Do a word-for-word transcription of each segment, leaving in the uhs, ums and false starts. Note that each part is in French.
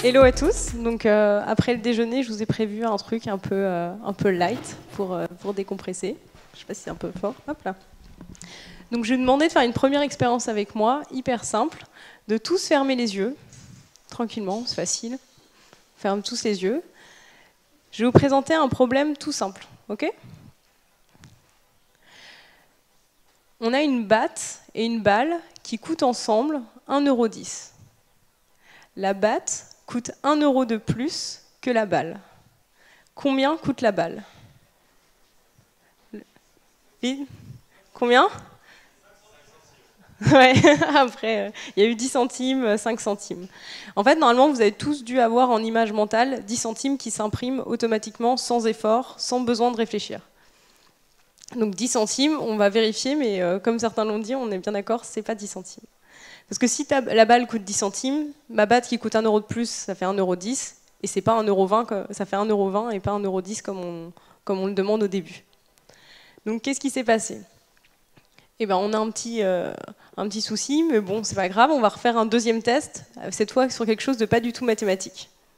Hello à tous. Donc euh, après le déjeuner, je vous ai prévu un truc un peu, euh, un peu light pour, euh, pour décompresser. Je sais pas si c'est un peu fort. Hop là. Donc je vais vous demander de faire une première expérience avec moi, hyper simple, de tous fermer les yeux, tranquillement, c'est facile. Ferme tous les yeux. Je vais vous présenter un problème tout simple, ok ? On a une batte et une balle qui coûtent ensemble un euro dix. La batte coûte un euro de plus que la balle. Combien coûte la balle ? Oui. Combien ? Ouais, après, il y a eu dix centimes, cinq centimes. En fait, normalement, vous avez tous dû avoir en image mentale dix centimes qui s'impriment automatiquement, sans effort, sans besoin de réfléchir. Donc dix centimes, on va vérifier, mais euh, comme certains l'ont dit, on est bien d'accord, c'est pas dix centimes. Parce que si la balle coûte dix centimes, ma batte qui coûte un euro de plus, ça fait un euro dix, et c'est pas un euro vingt, ça fait un euro vingt et pas un euro dix comme on, comme on le demande au début. Donc qu'est-ce qui s'est passé ? Eh ben, on a un petit, euh, un petit souci, mais bon, c'est pas grave, on va refaire un deuxième test, cette fois sur quelque chose de pas du tout mathématique. Ok ?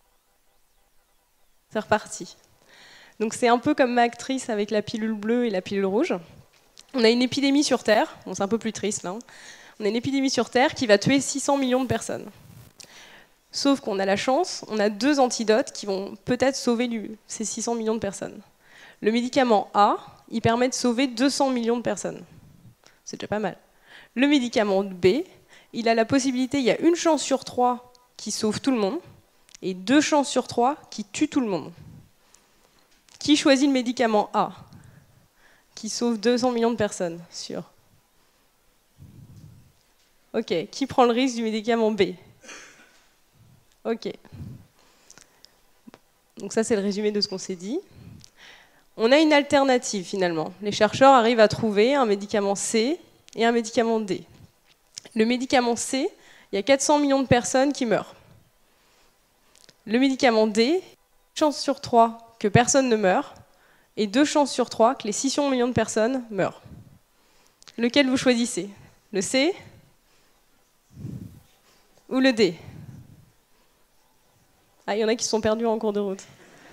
C'est reparti. Donc c'est un peu comme ma actrice avec la pilule bleue et la pilule rouge. On a une épidémie sur Terre, bon, c'est un peu plus triste là. Hein. On a une épidémie sur Terre qui va tuer six cents millions de personnes. Sauf qu'on a la chance, on a deux antidotes qui vont peut-être sauver ces six cents millions de personnes. Le médicament A, il permet de sauver deux cents millions de personnes. C'est déjà pas mal. Le médicament B, il a la possibilité, il y a une chance sur trois qui sauve tout le monde, et deux chances sur trois qui tue tout le monde. Qui choisit le médicament A, qui sauve deux cents millions de personnes, sûr. Ok, qui prend le risque du médicament B? Ok. Donc ça, c'est le résumé de ce qu'on s'est dit. On a une alternative, finalement. Les chercheurs arrivent à trouver un médicament C et un médicament D. Le médicament C, il y a quatre cents millions de personnes qui meurent. Le médicament D, une chance sur trois que personne ne meure, et deux chances sur trois que les six cents millions de personnes meurent. Lequel vous choisissez? Le C ou le D? Ah, il y en a qui se sont perdus en cours de route.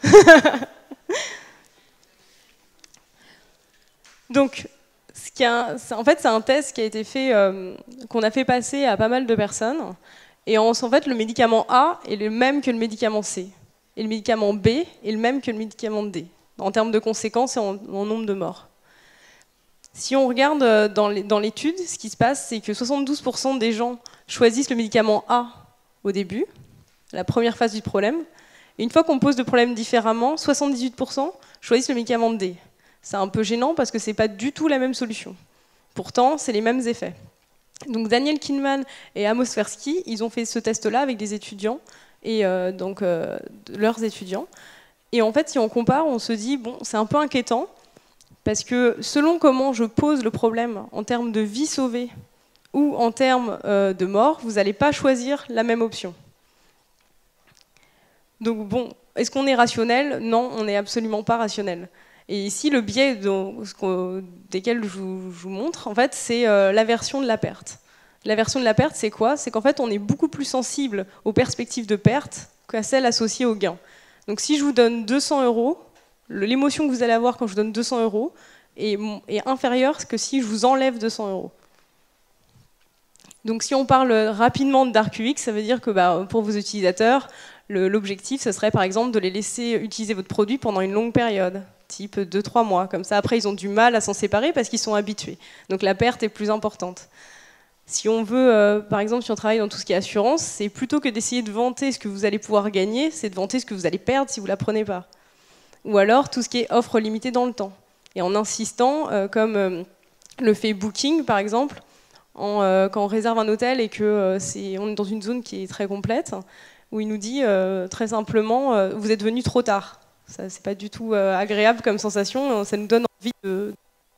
Donc, ce qui a, en fait, c'est un test qui a été fait, euh, qu'on a fait passer à pas mal de personnes. Et en, en fait, le médicament A est le même que le médicament C. Et le médicament B est le même que le médicament D, en termes de conséquences et en, en nombre de morts. Si on regarde dans l'étude, ce qui se passe, c'est que soixante-douze pour cent des gens choisissent le médicament A au début, la première phase du problème. Et une fois qu'on pose le problème différemment, soixante-dix-huit pour cent choisissent le médicament D. C'est un peu gênant parce que ce n'est pas du tout la même solution. Pourtant, c'est les mêmes effets. Donc Daniel Kahneman et Amos Tversky, ils ont fait ce test-là avec des étudiants, et euh, donc euh, leurs étudiants. Et en fait, si on compare, on se dit, bon, c'est un peu inquiétant, parce que selon comment je pose le problème en termes de vie sauvée ou en termes euh, de mort, vous n'allez pas choisir la même option. Donc bon, est-ce qu'on est rationnel? Non, on n'est absolument pas rationnel. Et ici, le biais dont, desquels je vous, je vous montre, en fait, c'est euh, l'aversion de la perte. L'aversion de la perte, c'est quoi? C'est qu'en fait, on est beaucoup plus sensible aux perspectives de perte qu'à celles associées au gain. Donc si je vous donne deux cents euros, l'émotion que vous allez avoir quand je vous donne deux cents euros est, est inférieure que si je vous enlève deux cents euros. Donc si on parle rapidement de Dark U X, ça veut dire que bah, pour vos utilisateurs, l'objectif, ce serait par exemple de les laisser utiliser votre produit pendant une longue période, type deux trois mois. Comme ça, après, ils ont du mal à s'en séparer parce qu'ils sont habitués. Donc la perte est plus importante. Si on veut, euh, par exemple, si on travaille dans tout ce qui est assurance, c'est plutôt que d'essayer de vanter ce que vous allez pouvoir gagner, c'est de vanter ce que vous allez perdre si vous ne la prenez pas. Ou alors tout ce qui est offre limitée dans le temps. Et en insistant, euh, comme euh, le fait Booking, par exemple, en, euh, quand on réserve un hôtel et qu'on euh, est dans une zone qui est très complète, où il nous dit euh, très simplement euh, « vous êtes venu trop tard ». Ça, c'est pas du tout euh, agréable comme sensation, ça nous donne envie de...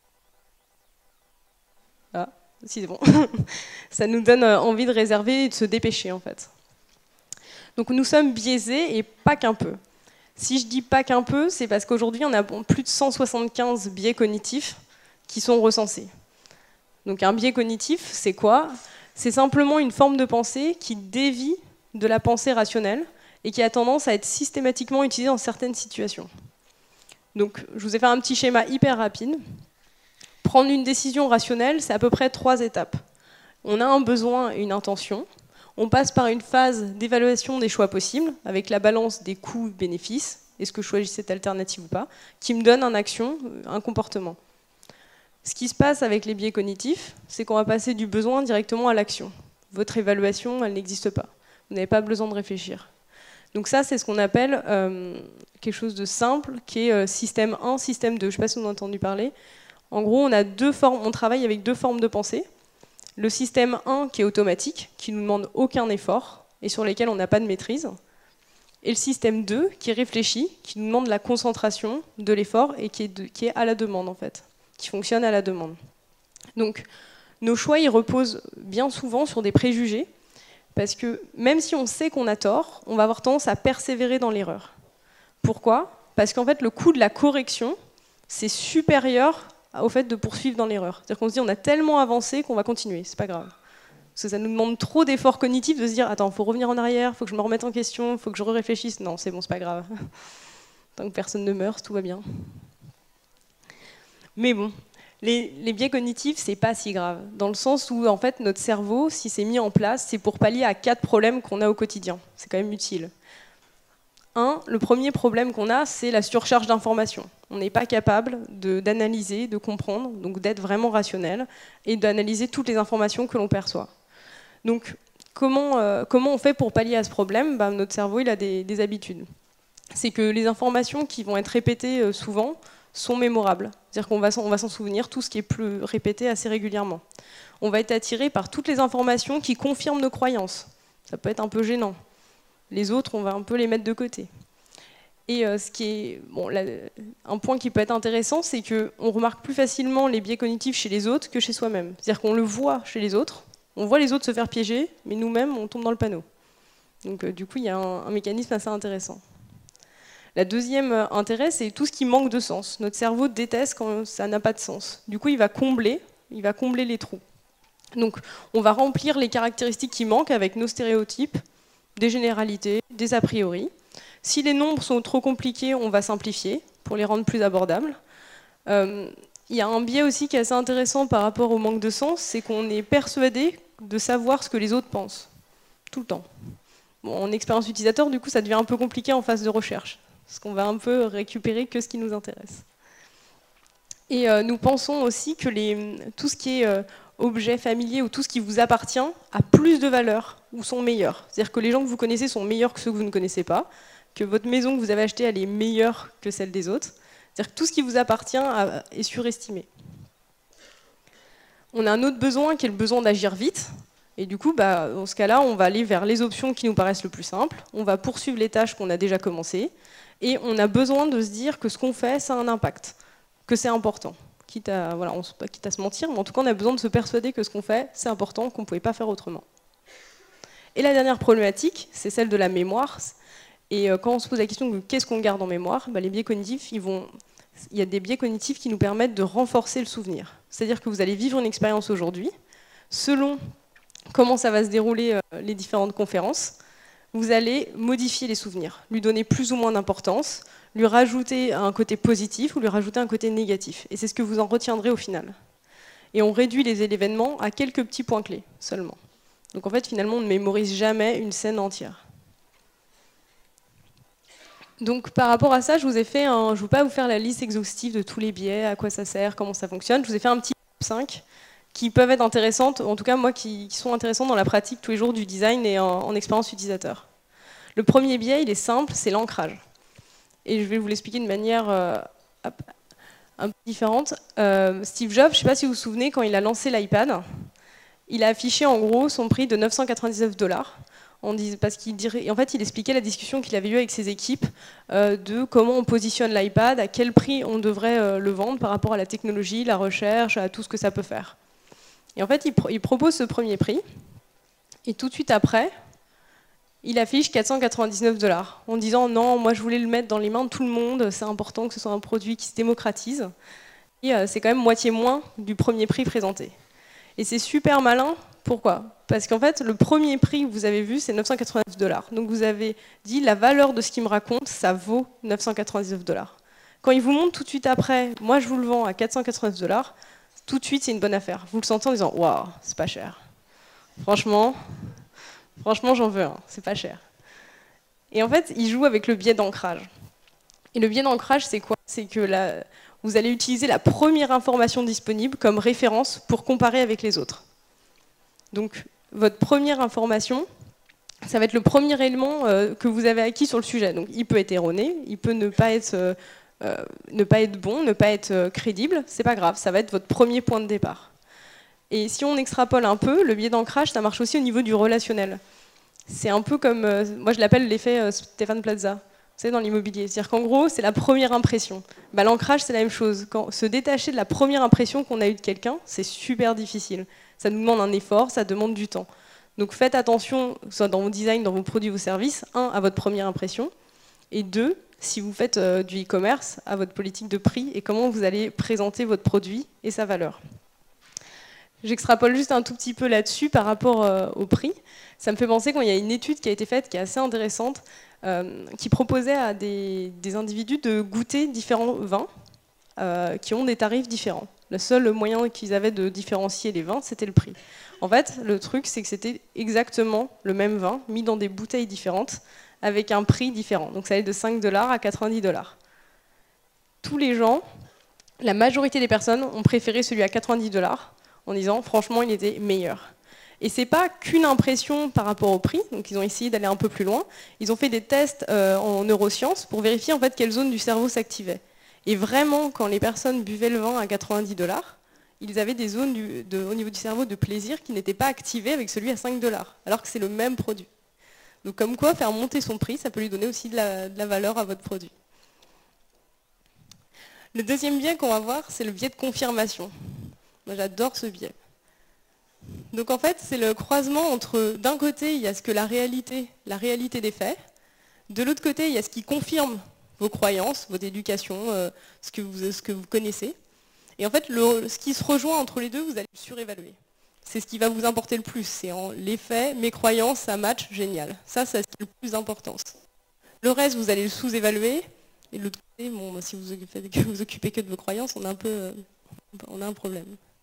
Ah, si c'est bon. Ça nous donne envie de réserver et de se dépêcher, en fait. Donc nous sommes biaisés, et pas qu'un peu. Si je dis pas qu'un peu, c'est parce qu'aujourd'hui, on a plus de cent soixante-quinze biais cognitifs qui sont recensés. Donc un biais cognitif, c'est quoi? C'est simplement une forme de pensée qui dévie de la pensée rationnelle et qui a tendance à être systématiquement utilisé dans certaines situations. Donc, je vous ai fait un petit schéma hyper rapide. Prendre une décision rationnelle, c'est à peu près trois étapes. On a un besoin et une intention. On passe par une phase d'évaluation des choix possibles, avec la balance des coûts-bénéfices, est-ce que je choisis cette alternative ou pas, qui me donne une action, un comportement. Ce qui se passe avec les biais cognitifs, c'est qu'on va passer du besoin directement à l'action. Votre évaluation, elle n'existe pas. Vous n'avez pas besoin de réfléchir. Donc ça, c'est ce qu'on appelle euh, quelque chose de simple, qui est euh, système un, système deux. Je ne sais pas si vous en avez entendu parler. En gros, on a deux formes, on travaille avec deux formes de pensée. Le système un, qui est automatique, qui ne nous demande aucun effort, et sur lesquels on n'a pas de maîtrise. Et le système deux, qui est réfléchi, qui nous demande la concentration de l'effort, et qui est, de, qui est à la demande, en fait, qui fonctionne à la demande. Donc, nos choix, ils reposent bien souvent sur des préjugés, parce que même si on sait qu'on a tort, on va avoir tendance à persévérer dans l'erreur. Pourquoi? Parce qu'en fait, le coût de la correction, c'est supérieur au fait de poursuivre dans l'erreur. C'est-à-dire qu'on se dit, on a tellement avancé qu'on va continuer, c'est pas grave. Parce que ça nous demande trop d'efforts cognitifs de se dire, attends, il faut revenir en arrière, il faut que je me remette en question, il faut que je réfléchisse. Non, c'est bon, c'est pas grave. Tant que personne ne meurt, tout va bien. Mais bon, les, les biais cognitifs, c'est pas si grave. Dans le sens où, en fait, notre cerveau, si c'est mis en place, c'est pour pallier à quatre problèmes qu'on a au quotidien. C'est quand même utile. Un, le premier problème qu'on a, c'est la surcharge d'informations. On n'est pas capable d'analyser, de, de comprendre, donc d'être vraiment rationnel, et d'analyser toutes les informations que l'on perçoit. Donc, comment, euh, comment on fait pour pallier à ce problème? Ben, notre cerveau, il a des, des habitudes. C'est que les informations qui vont être répétées euh, souvent sont mémorables. C'est-à-dire qu'on va s'en souvenir, tout ce qui est plus répété assez régulièrement. On va être attiré par toutes les informations qui confirment nos croyances. Ça peut être un peu gênant. Les autres, on va un peu les mettre de côté. Et euh, ce qui est, bon, là, un point qui peut être intéressant, c'est qu'on remarque plus facilement les biais cognitifs chez les autres que chez soi-même. C'est-à-dire qu'on le voit chez les autres, on voit les autres se faire piéger, mais nous-mêmes, on tombe dans le panneau. Donc euh, du coup, il y a un, un mécanisme assez intéressant. La deuxième euh, intérêt, c'est tout ce qui manque de sens. Notre cerveau déteste quand ça n'a pas de sens. Du coup, il va combler, il va combler les trous. Donc, on va remplir les caractéristiques qui manquent avec nos stéréotypes, des généralités, des a priori. Si les nombres sont trop compliqués, on va simplifier pour les rendre plus abordables. Euh, il y a un biais aussi qui est assez intéressant par rapport au manque de sens, c'est qu'on est persuadé de savoir ce que les autres pensent, tout le temps. Bon, en expérience utilisateur, du coup, ça devient un peu compliqué en phase de recherche, parce qu'on va un peu récupérer que ce qui nous intéresse. Et euh, nous pensons aussi que les, tout ce qui est euh, objet familier ou tout ce qui vous appartient a plus de valeur ou sont meilleurs. C'est-à-dire que les gens que vous connaissez sont meilleurs que ceux que vous ne connaissez pas, que votre maison que vous avez achetée, elle est meilleure que celle des autres. C'est-à-dire que tout ce qui vous appartient est surestimé. On a un autre besoin qui est le besoin d'agir vite. Et du coup, bah, dans ce cas-là, on va aller vers les options qui nous paraissent le plus simples. On va poursuivre les tâches qu'on a déjà commencées. Et on a besoin de se dire que ce qu'on fait, ça a un impact, que c'est important. Quitte à, voilà, on, quitte à se mentir, mais en tout cas, on a besoin de se persuader que ce qu'on fait, c'est important, qu'on ne pouvait pas faire autrement. Et la dernière problématique, c'est celle de la mémoire. Et quand on se pose la question de qu'est-ce qu'on garde en mémoire, bah les biais cognitifs, ils vont... il y a des biais cognitifs qui nous permettent de renforcer le souvenir. C'est-à-dire que vous allez vivre une expérience aujourd'hui, selon comment ça va se dérouler euh, les différentes conférences, vous allez modifier les souvenirs, lui donner plus ou moins d'importance, lui rajouter un côté positif ou lui rajouter un côté négatif. Et c'est ce que vous en retiendrez au final. Et on réduit les événements à quelques petits points clés seulement. Donc en fait, finalement, on ne mémorise jamais une scène entière. Donc par rapport à ça, je vous ai fait un, je ne vais pas vous faire la liste exhaustive de tous les biais, à quoi ça sert, comment ça fonctionne. Je vous ai fait un petit top cinq qui peuvent être intéressantes, en tout cas moi qui, qui sont intéressantes dans la pratique tous les jours du design et en, en expérience utilisateur. Le premier biais, il est simple, c'est l'ancrage. Et je vais vous l'expliquer de manière euh, un peu différente. Euh, Steve Jobs, je ne sais pas si vous vous souvenez, quand il a lancé l'iPad, il a affiché en gros son prix de neuf cent quatre-vingt-dix-neuf dollars. On dit, parce qu'il dirait, en fait, il expliquait la discussion qu'il avait eue avec ses équipes euh, de comment on positionne l'iPad, à quel prix on devrait euh, le vendre par rapport à la technologie, la recherche, à tout ce que ça peut faire. Et en fait, il, pro il propose ce premier prix, et tout de suite après, il affiche quatre cent quatre-vingt-dix-neuf dollars, en disant non, moi je voulais le mettre dans les mains de tout le monde, c'est important que ce soit un produit qui se démocratise, et euh, c'est quand même moitié moins du premier prix présenté. Et c'est super malin, Pourquoi? Parce qu'en fait, le premier prix que vous avez vu, c'est neuf cent quatre-vingt-dix dollars. Donc vous avez dit, la valeur de ce qu'il me raconte, ça vaut neuf cent quatre-vingt-dix-neuf dollars. Quand il vous montre tout de suite après, moi je vous le vends à quatre cent quatre-vingt-dix dollars, tout de suite c'est une bonne affaire. Vous le sentez en disant, waouh, c'est pas cher. Franchement, franchement j'en veux un, c'est pas cher. Et en fait, il joue avec le biais d'ancrage. Et le biais d'ancrage, c'est quoi? C'est que la, vous allez utiliser la première information disponible comme référence pour comparer avec les autres. Donc, votre première information, ça va être le premier élément euh, que vous avez acquis sur le sujet. Donc, il peut être erroné, il peut ne pas être, euh, euh, ne pas être bon, ne pas être euh, crédible, c'est pas grave, ça va être votre premier point de départ. Et si on extrapole un peu, le biais d'ancrage, ça marche aussi au niveau du relationnel. C'est un peu comme, euh, moi je l'appelle l'effet euh, Stéphane Plaza, vous savez, dans l'immobilier. C'est-à-dire qu'en gros, c'est la première impression. Bah, l'ancrage, c'est la même chose. Quand, se détacher de la première impression qu'on a eue de quelqu'un, c'est super difficile. Ça nous demande un effort, ça demande du temps. Donc faites attention, soit dans vos designs, dans vos produits, vos services, un, à votre première impression, et deux, si vous faites euh, du e-commerce, à votre politique de prix et comment vous allez présenter votre produit et sa valeur. J'extrapole juste un tout petit peu là-dessus par rapport euh, au prix. Ça me fait penser qu'il y a une étude qui a été faite, qui est assez intéressante, euh, qui proposait à des, des individus de goûter différents vins euh, qui ont des tarifs différents. Le seul moyen qu'ils avaient de différencier les vins, c'était le prix. En fait, le truc, c'est que c'était exactement le même vin, mis dans des bouteilles différentes, avec un prix différent. Donc ça allait de cinq dollars à quatre-vingt-dix dollars. Tous les gens, la majorité des personnes, ont préféré celui à quatre-vingt-dix dollars, en disant franchement il était meilleur. Et c'est pas qu'une impression par rapport au prix, donc ils ont essayé d'aller un peu plus loin. Ils ont fait des tests euh, en neurosciences pour vérifier en fait quelle zone du cerveau s'activait. Et vraiment, quand les personnes buvaient le vin à quatre-vingt-dix dollars, ils avaient des zones du, de, au niveau du cerveau de plaisir qui n'étaient pas activées avec celui à cinq dollars, alors que c'est le même produit. Donc comme quoi, faire monter son prix, ça peut lui donner aussi de la, de la valeur à votre produit. Le deuxième biais qu'on va voir, c'est le biais de confirmation. Moi, j'adore ce biais. Donc en fait, c'est le croisement entre, d'un côté, il y a ce que la réalité, la réalité des faits, de l'autre côté, il y a ce qui confirme vos croyances, votre éducation, euh, ce, que vous, ce que vous connaissez. Et en fait, le, ce qui se rejoint entre les deux, vous allez le surévaluer. C'est ce qui va vous importer le plus. C'est en les faits, mes croyances, ça match, génial. Ça, c'est le plus important. Le reste, vous allez le sous-évaluer. Et de l'autre côté, bon, si vous ne vous occupez que de vos croyances, on a un peu, on a un problème.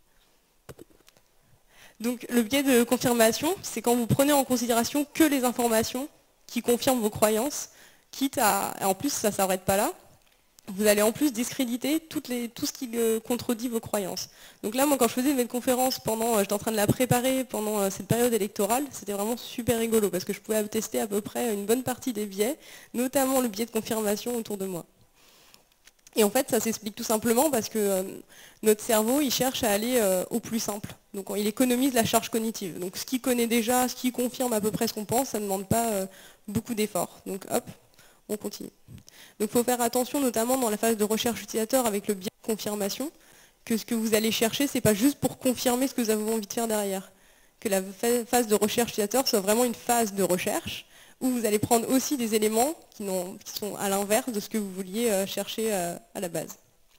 Donc le biais de confirmation, c'est quand vous prenez en considération que les informations qui confirment vos croyances, quitte à, et en plus ça ne s'arrête pas là, vous allez en plus discréditer toutes les, tout ce qui euh, contredit vos croyances. Donc là, moi quand je faisais mes conférences, pendant, euh, j'étais en train de la préparer pendant euh, cette période électorale, c'était vraiment super rigolo, parce que je pouvais tester à peu près une bonne partie des biais, notamment le biais de confirmation autour de moi. Et en fait, ça s'explique tout simplement parce que euh, notre cerveau, il cherche à aller euh, au plus simple. Donc il économise la charge cognitive. Donc ce qu'il connaît déjà, ce qui confirme à peu près ce qu'on pense, ça ne demande pas euh, beaucoup d'efforts. Donc hop, on continue. Donc il faut faire attention, notamment dans la phase de recherche utilisateur avec le biais de confirmation, que ce que vous allez chercher, ce n'est pas juste pour confirmer ce que vous avez envie de faire derrière. Que la phase de recherche utilisateur soit vraiment une phase de recherche, où vous allez prendre aussi des éléments qui, qui sont à l'inverse de ce que vous vouliez chercher à la base.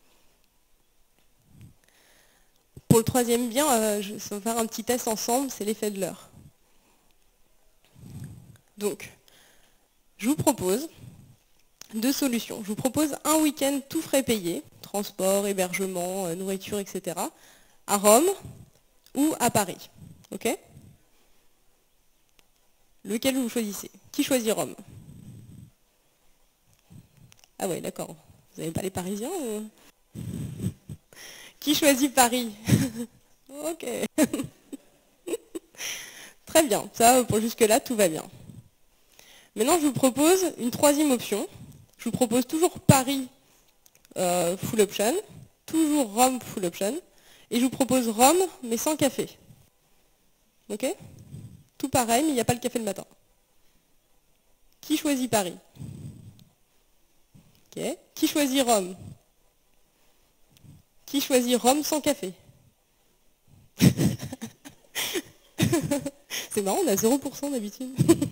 Pour le troisième biais, euh, je vais faire un petit test ensemble, c'est l'effet de l'heure. Donc, je vous propose deux solutions. Je vous propose un week-end tout frais payé, transport, hébergement, nourriture, et cetera, à Rome ou à Paris. Ok ? Lequel vous choisissez? Qui choisit Rome? Ah ouais, d'accord. Vous n'avez pas les Parisiens ou... Qui choisit Paris? Ok. Très bien. Ça, pour jusque-là, tout va bien. Maintenant, je vous propose une troisième option. Je vous propose toujours Paris euh, full option, toujours Rome full option, et je vous propose Rome, mais sans café. Ok? Tout pareil, mais il n'y a pas le café le matin. Qui choisit Paris? Okay. Qui choisit Rome? Qui choisit Rome sans café? C'est marrant, on a zéro pour cent d'habitude.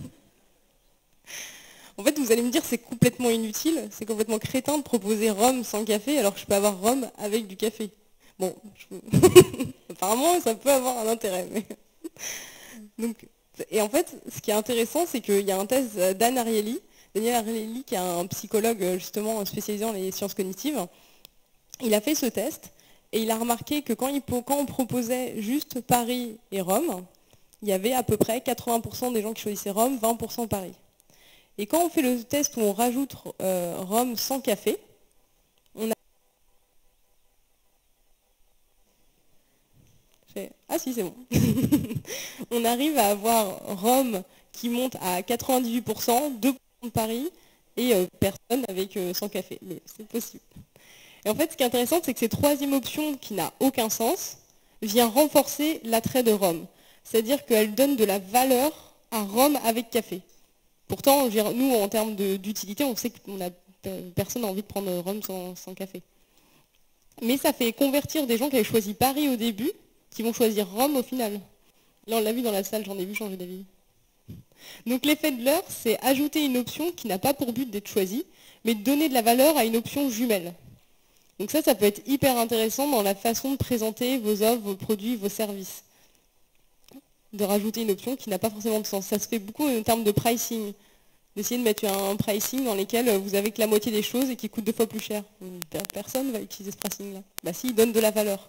En fait, vous allez me dire c'est complètement inutile, c'est complètement crétin de proposer Rome sans café alors que je peux avoir Rome avec du café. Bon, je... apparemment ça peut avoir un intérêt. Mais... Donc, et en fait, ce qui est intéressant, c'est qu'il y a un test d'Anne Ariely, Daniel Ariely, qui est un psychologue justement spécialisé dans les sciences cognitives. Il a fait ce test et il a remarqué que quand, il, quand on proposait juste Paris et Rome, il y avait à peu près quatre-vingts pour cent des gens qui choisissaient Rome, vingt pour cent Paris. Et quand on fait le test où on rajoute euh, Rome sans café, on a... Ah si, c'est bon. On arrive à avoir Rome qui monte à quatre-vingt-dix-huit pour cent, deux pour cent de Paris, et euh, personne avec euh, sans café. Mais c'est possible. Et en fait, ce qui est intéressant, c'est que cette troisième option, qui n'a aucun sens, vient renforcer l'attrait de Rome. C'est-à-dire qu'elle donne de la valeur à Rome avec café. Pourtant, nous, en termes d'utilité, on sait que personne n'a envie de prendre Rome sans, sans café. Mais ça fait convertir des gens qui avaient choisi Paris au début, qui vont choisir Rome au final. Là, on l'a vu dans la salle, j'en ai vu changer d'avis. Donc l'effet de l'heure, c'est ajouter une option qui n'a pas pour but d'être choisie, mais de donner de la valeur à une option jumelle. Donc ça, ça peut être hyper intéressant dans la façon de présenter vos offres, vos produits, vos services. De rajouter une option qui n'a pas forcément de sens. Ça se fait beaucoup en termes de pricing. D'essayer de mettre un pricing dans lequel vous avez que la moitié des choses et qui coûte deux fois plus cher. Personne ne va utiliser ce pricing-là. Bah si, il donne de la valeur.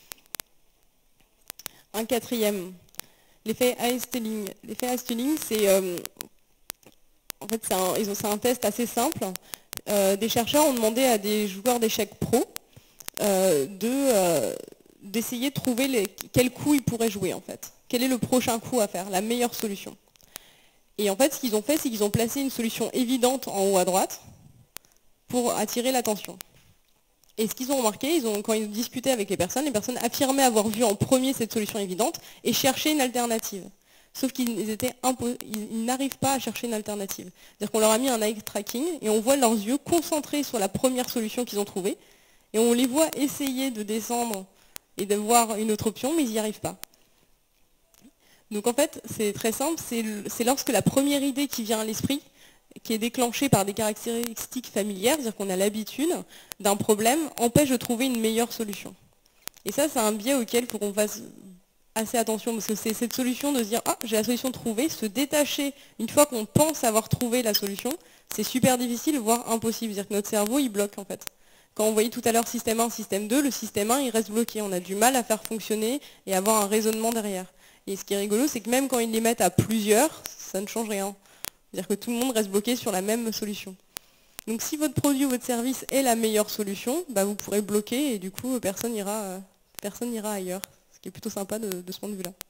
Un quatrième, l'effet Eyestealing. L'effet Eyestealing, c'est euh, en fait, c'est un, un test assez simple. Euh, des chercheurs ont demandé à des joueurs d'échecs pro euh, de, euh, d'essayer de trouver les, quel coup ils pourraient jouer en fait. Quel est le prochain coup à faire, la meilleure solution. Et en fait, ce qu'ils ont fait, c'est qu'ils ont placé une solution évidente en haut à droite pour attirer l'attention. Et ce qu'ils ont remarqué, ils ont, quand ils discutaient avec les personnes, les personnes affirmaient avoir vu en premier cette solution évidente et cherchaient une alternative. Sauf qu'ils étaient ils n'arrivent pas à chercher une alternative. C'est-à-dire qu'on leur a mis un eye tracking et on voit leurs yeux concentrés sur la première solution qu'ils ont trouvée et on les voit essayer de descendre et de voir une autre option, mais ils n'y arrivent pas. Donc en fait, c'est très simple, c'est lorsque la première idée qui vient à l'esprit, qui est déclenchée par des caractéristiques familières, c'est-à-dire qu'on a l'habitude d'un problème, empêche de trouver une meilleure solution. Et ça, c'est un biais auquel il faut qu'on fasse assez attention, parce que c'est cette solution de se dire « Ah, j'ai la solution trouvée », se détacher une fois qu'on pense avoir trouvé la solution, c'est super difficile, voire impossible. C'est-à-dire que notre cerveau, il bloque en fait. Quand on voyait tout à l'heure système un, système deux, le système un, il reste bloqué. On a du mal à faire fonctionner et avoir un raisonnement derrière. Et ce qui est rigolo, c'est que même quand ils les mettent à plusieurs, ça ne change rien. C'est-à-dire que tout le monde reste bloqué sur la même solution. Donc si votre produit ou votre service est la meilleure solution, bah, vous pourrez bloquer et du coup, personne n'ira euh, personne n'ira ailleurs. Ce qui est plutôt sympa de, de ce point de vue-là.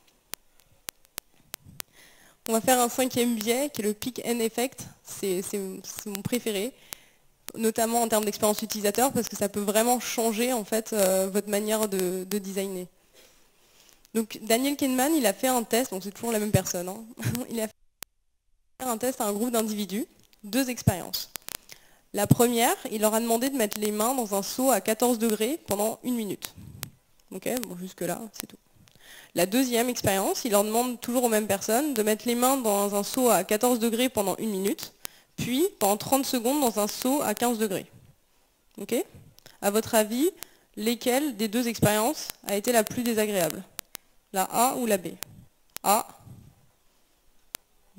On va faire un cinquième biais, qui est le peak end effect. C'est mon préféré, notamment en termes d'expérience utilisateur, parce que ça peut vraiment changer en fait, euh, votre manière de, de designer. Donc Daniel Kahneman, il a fait un test, donc c'est toujours la même personne, hein. Il a fait un test à un groupe d'individus, deux expériences. La première, il leur a demandé de mettre les mains dans un seau à quatorze degrés pendant une minute. Ok, bon, jusque là, c'est tout. La deuxième expérience, il leur demande toujours aux mêmes personnes de mettre les mains dans un seau à quatorze degrés pendant une minute, puis pendant trente secondes dans un seau à quinze degrés. Ok? À votre avis, lesquelles des deux expériences a été la plus désagréable? La A ou la B? A. B.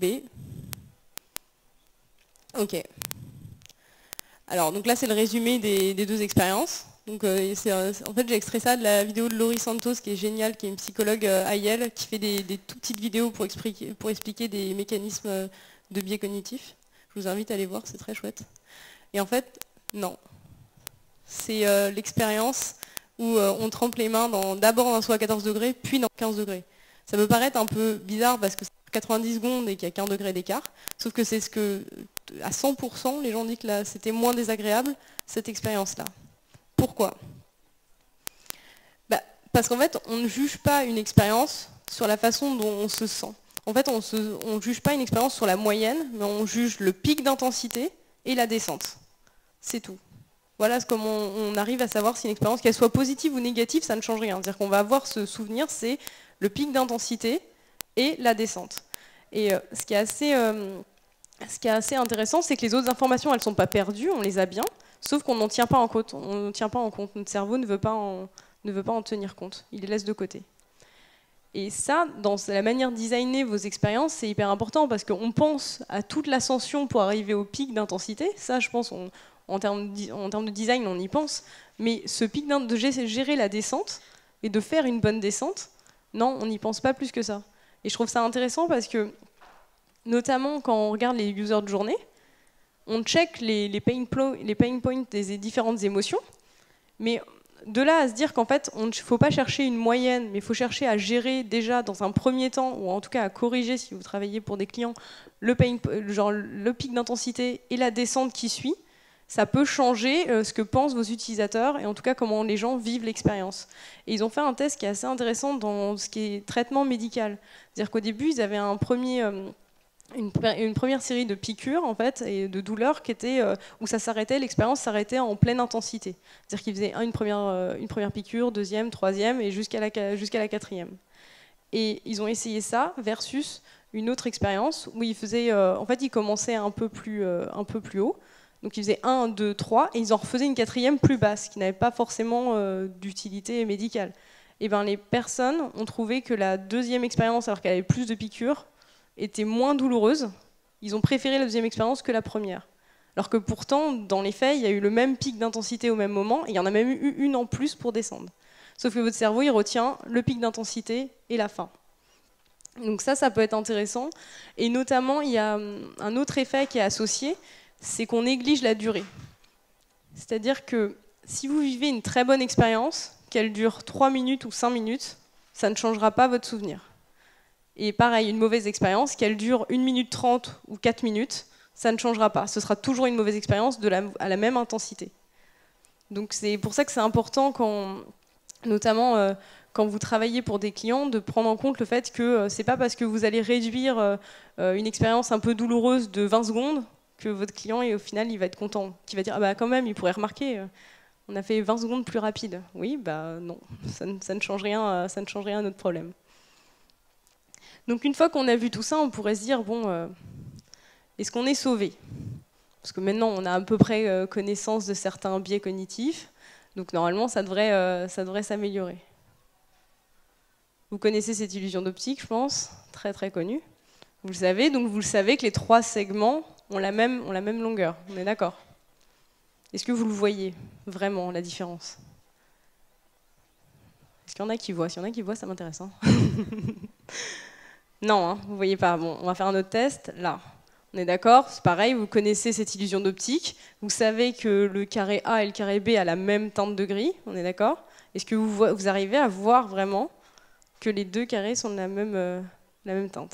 Ok. Alors, donc là, c'est le résumé des, des deux expériences. Donc, euh, euh, en fait, j'ai extrait ça de la vidéo de Laurie Santos, qui est géniale, qui est une psychologue euh, à Yale, qui fait des, des tout petites vidéos pour expliquer, pour expliquer des mécanismes de biais cognitifs. Je vous invite à aller voir, c'est très chouette. Et en fait, non. C'est euh, l'expérience où euh, on trempe les mains d'abord dans un seau à quatorze degrés, puis dans quinze degrés. Ça peut paraître un peu bizarre parce que c'est quatre-vingt-dix secondes et qu'il n'y a qu'un degré d'écart, sauf que c'est ce que, à cent pour cent, les gens disent que c'était moins désagréable, cette expérience-là. Pourquoi? Bah, parce qu'en fait, on ne juge pas une expérience sur la façon dont on se sent. En fait, on ne juge pas une expérience sur la moyenne, mais on juge le pic d'intensité et la descente. C'est tout. Voilà comment on, on arrive à savoir si une expérience, qu'elle soit positive ou négative, ça ne change rien. C'est-à-dire qu'on va avoir ce souvenir, c'est le pic d'intensité et la descente. Et euh, ce qui est assez, euh, ce qui est assez intéressant, c'est que les autres informations, elles ne sont pas perdues, on les a bien, sauf qu'on n'en tient pas en compte. On ne tient pas en compte. Notre cerveau ne veut pas en, ne veut pas en tenir compte. Il les laisse de côté. Et ça, dans la manière de designer vos expériences, c'est hyper important parce qu'on pense à toute l'ascension pour arriver au pic d'intensité. Ça, je pense, on, en, termes de, en termes de design, on y pense. Mais ce pic de gérer la descente et de faire une bonne descente, non, on n'y pense pas plus que ça. Et je trouve ça intéressant parce que, notamment quand on regarde les users de journée, on check les, les, pain, les pain points des différentes émotions, mais de là à se dire qu'en fait, il ne faut pas chercher une moyenne, mais il faut chercher à gérer déjà dans un premier temps, ou en tout cas à corriger si vous travaillez pour des clients, le, pain, genre le pic d'intensité et la descente qui suit, ça peut changer euh, ce que pensent vos utilisateurs et en tout cas comment les gens vivent l'expérience. Et ils ont fait un test qui est assez intéressant dans ce qui est traitement médical. C'est-à-dire qu'au début, ils avaient un premier... Euh, Une, une première série de piqûres en fait, et de douleurs qui était, euh, où ça s'arrêtait, l'expérience s'arrêtait en pleine intensité. C'est-à-dire qu'ils faisaient une première, euh, une première piqûre, deuxième, troisième et jusqu'à la, jusqu'à la quatrième. Et ils ont essayé ça versus une autre expérience où ils faisaient, euh, en fait, ils commençaient un peu plus, euh, un peu plus haut. Donc ils faisaient un, deux, trois et ils en refaisaient une quatrième plus basse qui n'avait pas forcément euh, d'utilité médicale. Et ben les personnes ont trouvé que la deuxième expérience, alors qu'elle avait plus de piqûres, était moins douloureuse. Ils ont préféré la deuxième expérience que la première. Alors que pourtant, dans les faits, il y a eu le même pic d'intensité au même moment, et il y en a même eu une en plus pour descendre. Sauf que votre cerveau, il retient le pic d'intensité et la fin. Donc ça, ça peut être intéressant. Et notamment, il y a un autre effet qui est associé, c'est qu'on néglige la durée. C'est-à-dire que si vous vivez une très bonne expérience, qu'elle dure trois minutes ou cinq minutes, ça ne changera pas votre souvenir. Et pareil, une mauvaise expérience, qu'elle dure une minute trente ou quatre minutes, ça ne changera pas. Ce sera toujours une mauvaise expérience de la, à la même intensité. Donc c'est pour ça que c'est important, quand, notamment euh, quand vous travaillez pour des clients, de prendre en compte le fait que euh, c'est pas parce que vous allez réduire euh, une expérience un peu douloureuse de vingt secondes que votre client, et au final, il va être content. Qu'il va dire, ah bah quand même, il pourrait remarquer, euh, on a fait vingt secondes plus rapide. Oui, bah non, ça ne, ça ne change rien, euh, ça ne change rien à notre problème. Donc une fois qu'on a vu tout ça, on pourrait se dire, bon, euh, est-ce qu'on est sauvé? Parce que maintenant, on a à peu près euh, connaissance de certains biais cognitifs, donc normalement, ça devrait, euh, ça devrait s'améliorer. Vous connaissez cette illusion d'optique, je pense, très très connue. Vous le savez, donc vous le savez que les trois segments ont la même, ont la même longueur, on est d'accord? Est-ce que vous le voyez vraiment, la différence? Est-ce qu'il y en a qui voient? S'il y en a qui voient, ça m'intéresse. Hein. Non, hein, vous ne voyez pas. Bon, on va faire un autre test. Là, on est d'accord, c'est pareil, vous connaissez cette illusion d'optique. Vous savez que le carré A et le carré B a la même teinte de gris, on est d'accord? Est-ce que vous, vous arrivez à voir vraiment que les deux carrés sont de la même, euh, la même teinte?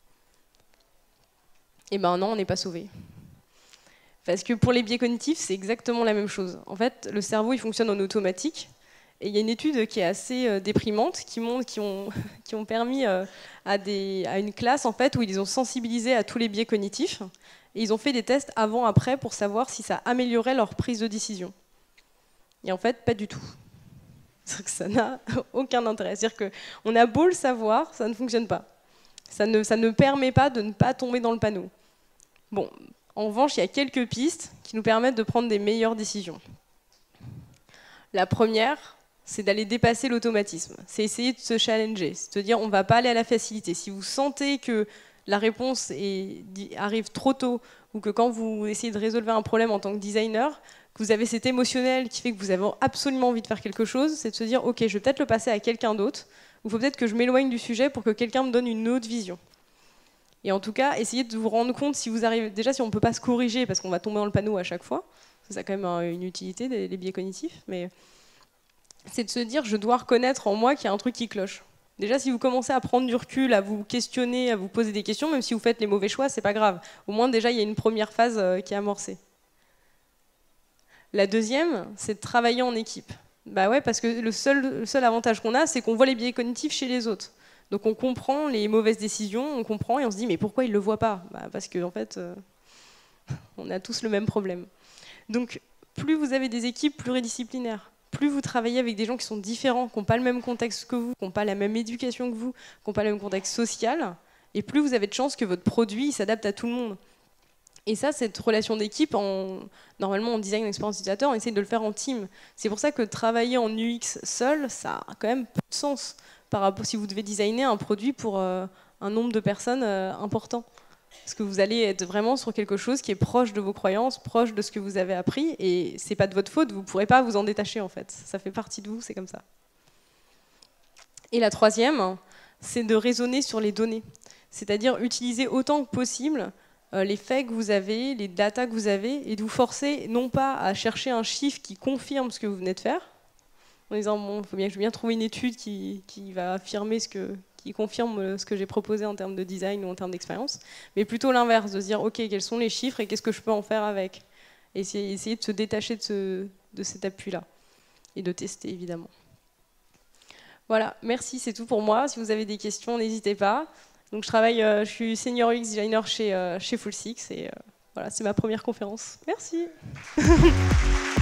Eh bien non, on n'est pas sauvé. Parce que pour les biais cognitifs, c'est exactement la même chose. En fait, le cerveau, il fonctionne en automatique. Et il y a une étude qui est assez euh, déprimante, qui, montre, qui, ont, qui ont permis euh, à, des, à une classe en fait, où ils ont sensibilisé à tous les biais cognitifs. Et ils ont fait des tests avant-après pour savoir si ça améliorait leur prise de décision. Et en fait, pas du tout. C'est-à-dire que ça n'a aucun intérêt. C'est-à-dire qu'on a beau le savoir, ça ne fonctionne pas. Ça ne, ça ne permet pas de ne pas tomber dans le panneau. Bon, en revanche, il y a quelques pistes qui nous permettent de prendre des meilleures décisions. La première, c'est d'aller dépasser l'automatisme. C'est essayer de se challenger, c'est de dire on ne va pas aller à la facilité. Si vous sentez que la réponse est, arrive trop tôt, ou que quand vous essayez de résoudre un problème en tant que designer, que vous avez cet émotionnel qui fait que vous avez absolument envie de faire quelque chose, c'est de se dire ok, je vais peut-être le passer à quelqu'un d'autre, ou il faut peut-être que je m'éloigne du sujet pour que quelqu'un me donne une autre vision. Et en tout cas, essayez de vous rendre compte si vous arrivez. Déjà, si on ne peut pas se corriger parce qu'on va tomber dans le panneau à chaque fois, ça a quand même une utilité, les biais cognitifs, mais c'est de se dire je dois reconnaître en moi qu'il y a un truc qui cloche. Déjà, si vous commencez à prendre du recul, à vous questionner, à vous poser des questions, même si vous faites les mauvais choix, c'est pas grave. Au moins, déjà, il y a une première phase qui est amorcée. La deuxième, c'est de travailler en équipe. Bah ouais, parce que le seul, le seul avantage qu'on a, c'est qu'on voit les biais cognitifs chez les autres. Donc on comprend les mauvaises décisions, on comprend et on se dit mais pourquoi ils ne le voient pas? Bah parce qu'en en fait, euh, on a tous le même problème. Donc plus vous avez des équipes pluridisciplinaires, plus vous travaillez avec des gens qui sont différents, qui n'ont pas le même contexte que vous, qui n'ont pas la même éducation que vous, qui n'ont pas le même contexte social, et plus vous avez de chances que votre produit s'adapte à tout le monde. Et ça, cette relation d'équipe, en, normalement en design, en expérience utilisateur, on essaie de le faire en team. C'est pour ça que travailler en U X seul, ça a quand même peu de sens. par rapport, si vous devez designer un produit pour euh, un nombre de personnes euh, important. Parce que vous allez être vraiment sur quelque chose qui est proche de vos croyances, proche de ce que vous avez appris, et c'est pas de votre faute, vous ne pourrez pas vous en détacher en fait. Ça fait partie de vous, c'est comme ça. Et la troisième, c'est de raisonner sur les données. C'est-à-dire utiliser autant que possible euh, les faits que vous avez, les datas que vous avez, et de vous forcer non pas à chercher un chiffre qui confirme ce que vous venez de faire, en disant bon, il faut bien que je viens trouver une étude qui, qui va affirmer ce que, qui confirme ce que j'ai proposé en termes de design ou en termes d'expérience, mais plutôt l'inverse, de se dire ok, quels sont les chiffres et qu'est-ce que je peux en faire avec, et essayer, essayer de se détacher de, ce, de cet appui-là, et de tester évidemment. Voilà, merci, c'est tout pour moi. Si vous avez des questions, n'hésitez pas. Donc je travaille, euh, je suis senior U X designer chez, euh, chez Full Six, et euh, voilà, c'est ma première conférence. Merci.